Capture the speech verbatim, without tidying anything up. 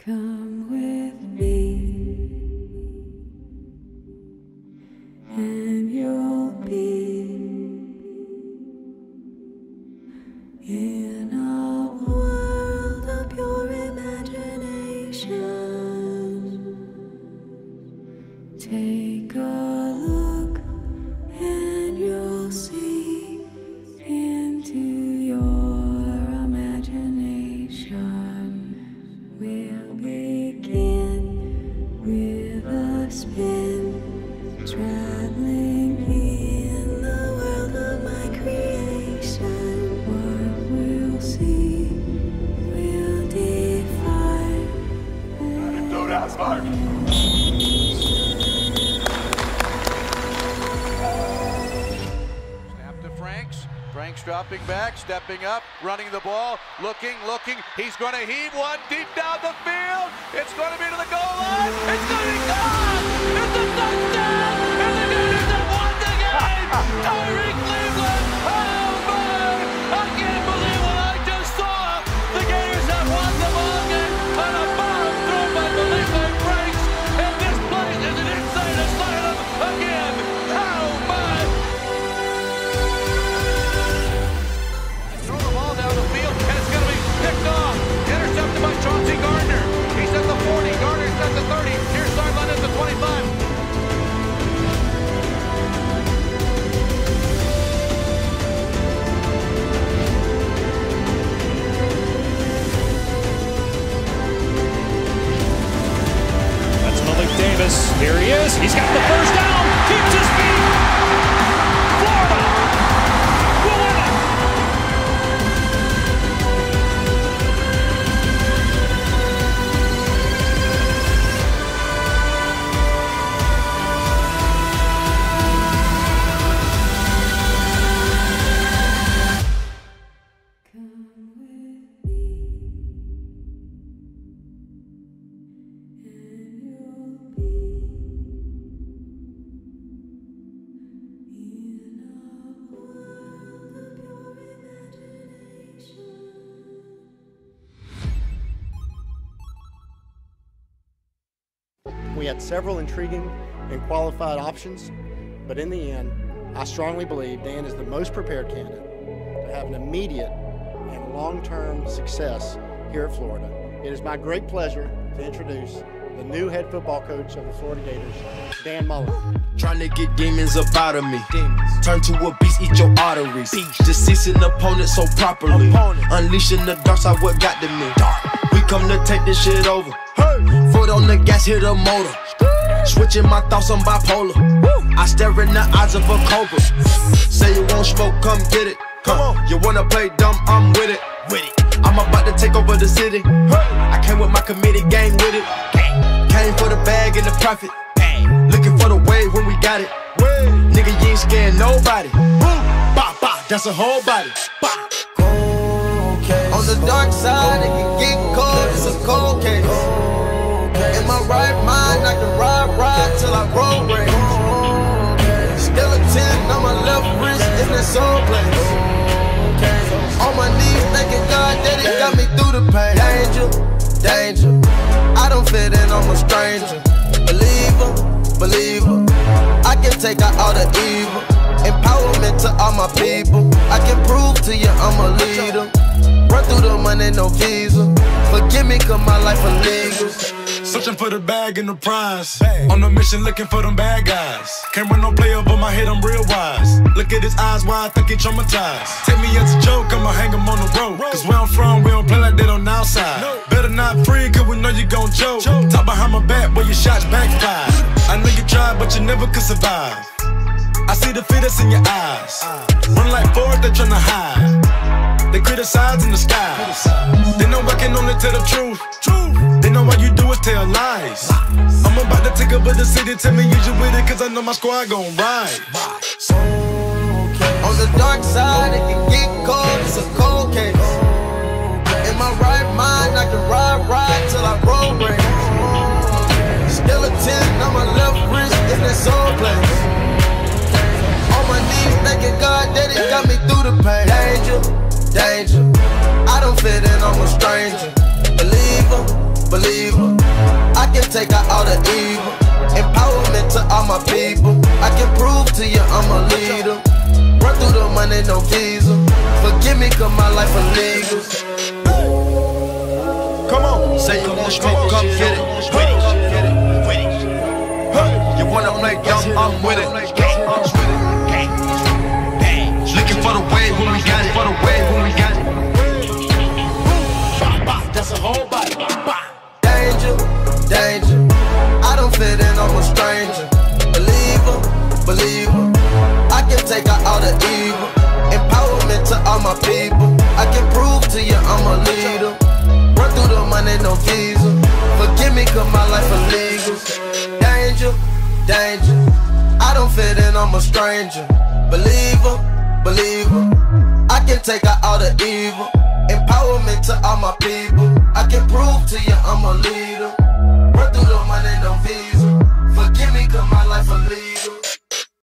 Come with me, and you'll be in a world of pure imagination. Take a look, and you'll see into your imagination. We'll begin with a spin, traveling in the world of my creation. What we'll see will defy. Throw that spark. Snap to Franks. Franks dropping back, stepping up, running the ball, looking, looking. He's going to heave one deep down the field. It's going to be to the goal line. It's going to be gone. It's a touchdown. And the Gators have won the game. Tyreek Cleveland. Oh, my. I can't believe what I just saw. The Gators have won the ball game on a bomb thrown by Felipe Franks. And this place is an insane asylum again. Oh, my. Down the field, and it's going to be picked off. Intercepted by Chauncey Gardner. He's at the forty. Gardner's at the thirty. Here's sideline at the twenty-five. That's Malik Davis. Here he is. He's got the first down. Keeps his feet. Florida will win it. We had several intriguing and qualified options, but in the end, I strongly believe Dan is the most prepared candidate to have an immediate and long-term success here at Florida. It is my great pleasure to introduce the new head football coach of the Florida Gators, Dan Mullen. Trying to get demons up out of me. Demons. Turn to a beast, eat your arteries. Beast. Deceasing opponent so properly. Opponent. Unleashing the dark side, what got to me. Dark. We come to take this shit over. Hey. Foot on the gas, hit a motor. Switching my thoughts, I'm bipolar. Woo. I stare in the eyes of a cobra. Say you won't smoke, come get it. Come on. You wanna play dumb, I'm with it. With it. I'm about to take over the city. Hey. I came with my committee gang with it. Gang. Came for the bag and the profit. Bang. Looking for the wave when we got it. Wave. Nigga, you ain't scared nobody. Boom. Bah, bah, that's a whole body. Bah. Okay. On the dark side, it can get cold. It's a cold case. In my right mind, I can ride, ride till I roll race. Still a ten on my left wrist in that soul place. On my knees, thanking God that He got me through the pain. Danger, danger. I don't fit in, I'm a stranger. Believer, believer. I can take out all the evil. Empowerment to all my people. I can prove to you I'm a leader. Run through the money, no visa. Forgive me, cause my life illegal. Searching for the bag and the prize. Bang. On a mission looking for them bad guys. Can't run no play over my head, I'm real wise. Look at his eyes, why I think he traumatized. Take me as a joke, I'ma hang him on the road. Cause where I'm from, we don't play like that on the outside. No. Better not free, cause we know you gon' choke. choke. Talk behind my back, where your shots backfire. I know you tried, but you never could survive. I see the fear that's in your eyes. Run like Ford, they tryna hide. They criticize in the sky. They know I can only tell the truth. They know all you do is tell lies. I'm about to take over the city, tell me you with it, cause I know my squad gon' ride. On the dark side, it can get cold, it's a cold case. In my right mind, I can ride, ride till I roll race. Still a ten on my left wrist in that soul place. On my knees, thanking God that He got me through the pain. Danger, danger. I don't fit in, I'm a stranger. Believer, believer. can take out all the evil. Empowerment to all my people. I can prove to you I'm a leader. Run through the money, no visa. Forgive me, cause my life illegal. Come on, say you want smoke, come get it. With it, get it, with it. Hey, you wanna play dumb, I'm with it. Looking for the wave when we got it, for the wave when we got it. That's a whole body. Danger, danger. I don't fit in, I'm a stranger. Believer, believer. I can take out all the evil. Empowerment to all my people. I can prove to you I'm a leader. Run through the money, no visa. Forgive me, cause my life illegal. Danger, danger. I don't fit in, I'm a stranger. Believer, believer. I can take out all the evil. Empowerment to all my people. I can prove to you I'm a leader.